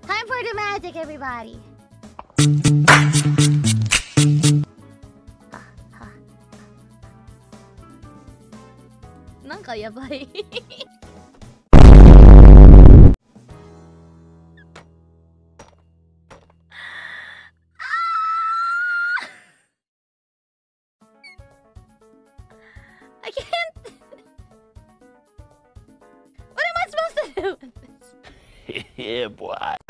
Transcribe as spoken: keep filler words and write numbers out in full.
Time for the magic, everybody. Nanka yabai. I can't. What am I supposed to do with this? Yeah, boy.